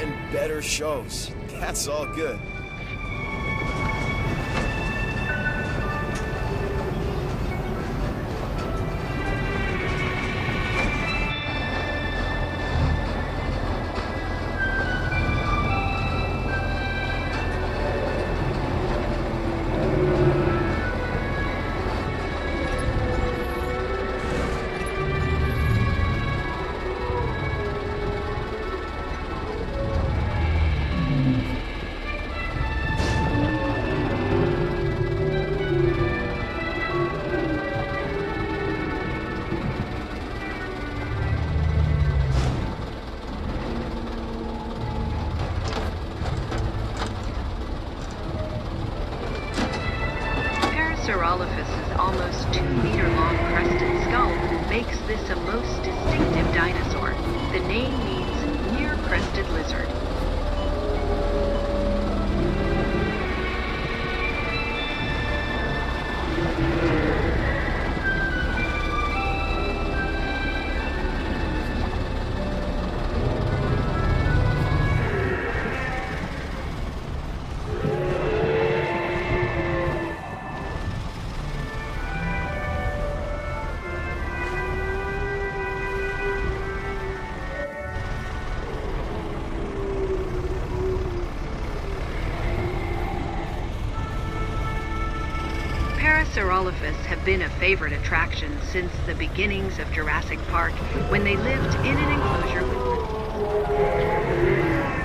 and better shows. That's all good. Parasaurolophus's almost 2-meter-long crested skull makes this a most distinctive dinosaur. The name means near-crested lizard. Parasaurolophus have been a favorite attraction since the beginnings of Jurassic Park, when they lived in an enclosure with